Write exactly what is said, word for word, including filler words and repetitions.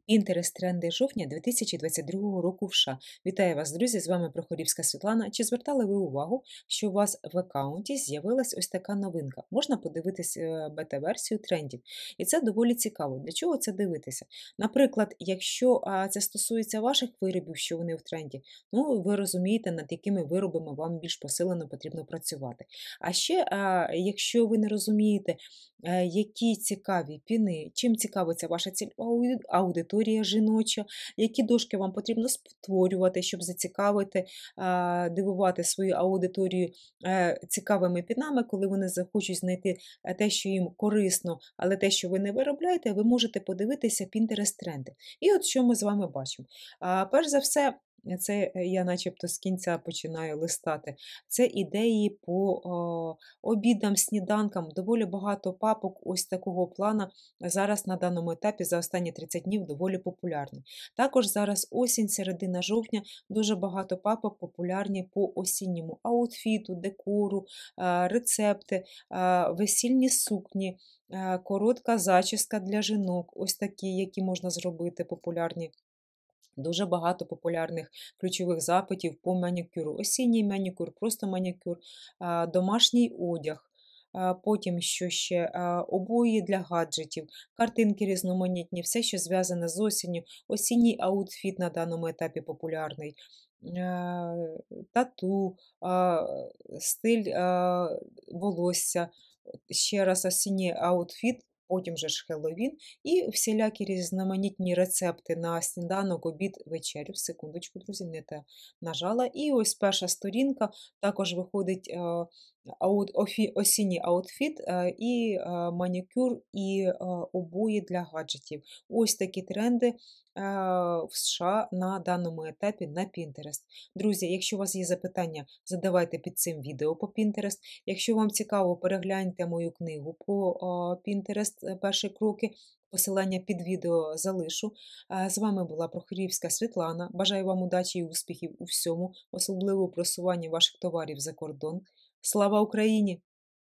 Інтерес тренди жовтня дві тисячі двадцять другого року в США. Вітаю вас, друзі! З вами Прохорівська Світлана. Чи звертали ви увагу, що у вас в аккаунті з'явилась ось така новинка? Можна подивитись е, бета-версію трендів. І це доволі цікаво. Для чого це дивитися? Наприклад, якщо а, це стосується ваших виробів, що вони в тренді, ну ви розумієте, над якими виробами вам більш посилено потрібно працювати. А ще, а, якщо ви не розумієте, е, які цікаві піни, чим цікавиться ваша цільова ауди- аудиторія жіноча, які дошки вам потрібно створювати, щоб зацікавити, а, дивувати свою аудиторію е, цікавими пінами, коли вони захочуть знайти е, те, що їм корисно, але те, що ви не виробляєте, ви можете подивитися Pinterest тренди. І от що ми з вами бачимо. А, перш за все, це е, я начебто з кінця починаю листати. Це ідеї по о, обідам, сніданкам. Доволі багато папок ось такого плана зараз на даному етапі за останні тридцять днів доволі популярні. Також зараз осінь, середина жовтня, дуже багато папок популярні по осінньому аутфіту, декору, а, рецепти, а, весільні сукні, а, коротка зачіска для жінок, ось такі, які можна зробити популярні. Дуже багато популярних ключових запитів по манікюру. Осінній манікюр, просто манікюр, а, домашній одяг. А, Потім що ще а, обої для гаджетів, картинки різноманітні, все, що зв'язане з осінню, осінній аутфіт на даному етапі популярний, а, тату, а, стиль а, волосся, ще раз осінній аутфіт, потім же ж Хеллоуін і всілякі різноманітні рецепти на сніданок, обід, вечерю. Секундочку, друзі, не те нажала. І ось перша сторінка також виходить е, аут, офі, осінній аутфіт е, і е, манікюр, і е, обої для гаджетів. Ось такі тренди е, в США на даному етапі на Pinterest. Друзі, якщо у вас є запитання, задавайте під цим відео по Pinterest. Якщо вам цікаво, перегляньте мою книгу по а, Pinterest е, перші кроки. Посилання під відео залишу. А, З вами була Прохорівська Світлана. Бажаю вам удачі і успіхів у всьому, особливо у просуванні ваших товарів за кордон. Слава Україні!